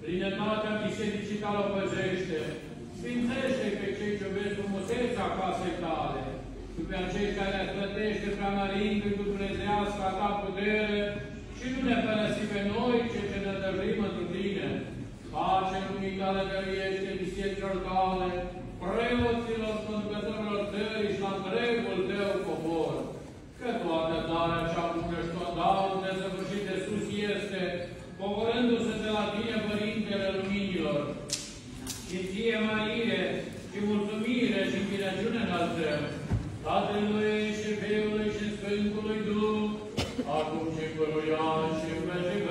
Plinătatea bisericii tale o păzește. Sfințește pe cei ce vezi frumusețea casei tale și pe acei care le plătește prea mărindu cu dumnezească ta putere și nu ne părăsi pe noi, cei ce ne dăruim întru tine. Pace lumii tale dăruiește bisericilor tale, preoților, conducătorilor țării și la întregul tău popor. Că toată darea cea bună și tot darul desăvârșit de sus este, pogorându-se de la tine, Părintele Luminilor. Și ție, Marie, și mulțumire și închinăciune înălțăm, Tatălui și Fiului și Sfântului Duh, acum și păruia și în veci